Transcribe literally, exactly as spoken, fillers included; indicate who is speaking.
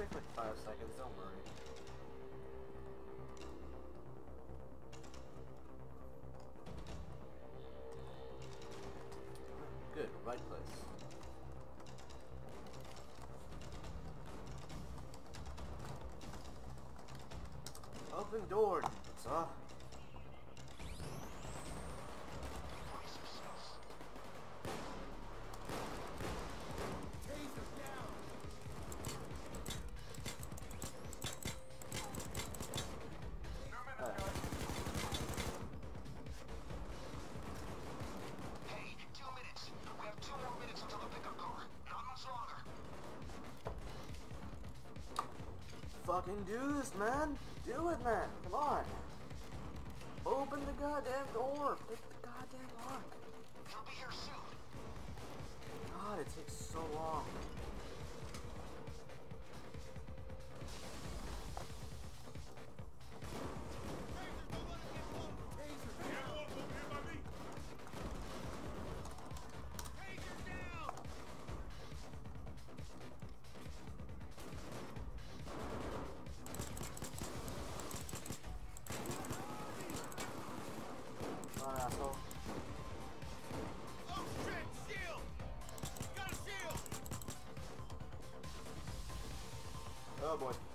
Speaker 1: take like five seconds, don't worry. Good, right place. Open door, sir. Fucking do this, man! Do it, man! Come on! Open the goddamn door! Pick the goddamn lock!
Speaker 2: He'll be here soon.
Speaker 1: God, it takes so long. Come on, asshole.
Speaker 3: Oh shit! Shield! Got a shield!
Speaker 1: Oh boy.